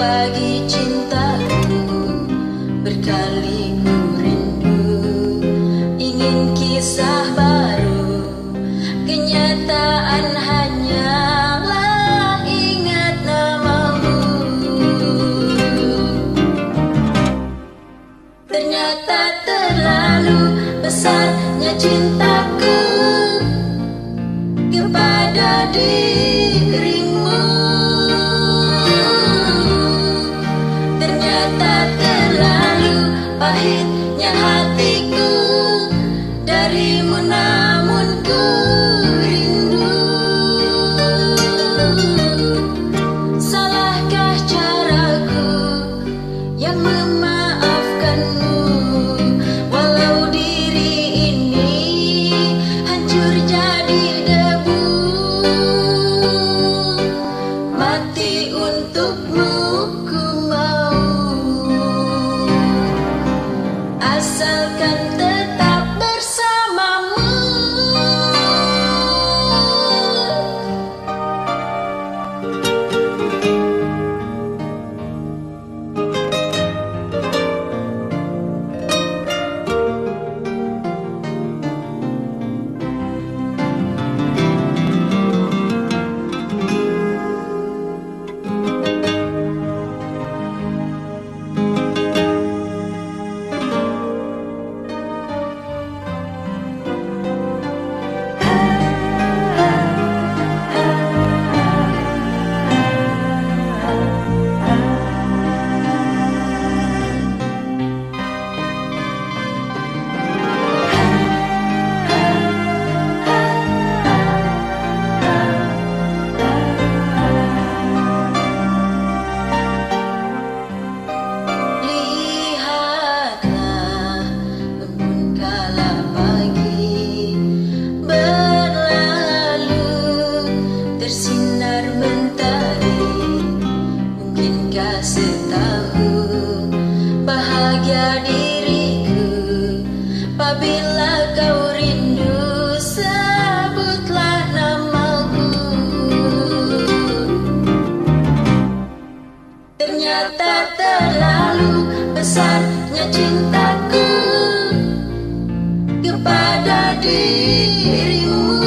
pagi cintaku, berkali ku rindu, ingin kisah baru, kenyataan hanyalah ingat namamu. Ternyata terlalu besarnya cintaku kepada dirimu. Ternyata terlalu pahitnya hatiku darimu, namun ku rindu. Salahkah caraku yang memaafkanmu, walau diri ini hancur jadi debu. Mati untukmu ku mau, asalkan tetap bersamamu. Bersinar mentari, mungkinkah setahun bahagia diriku. Apabila kau rindu, sebutlah namaku. Ternyata terlalu besarnya cintaku kepada dirimu.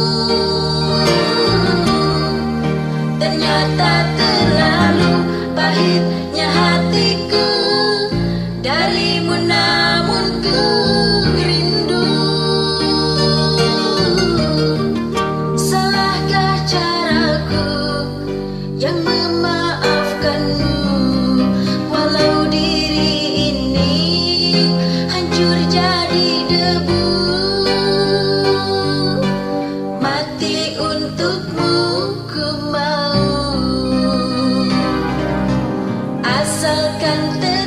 Ternyata terlalu pahitnya hatiku darimu, namun ku rindu. Salahkah caraku yang memaafkanmu, walau diri ini hancur jadi debu. Mati untukmu ku mau, asalkan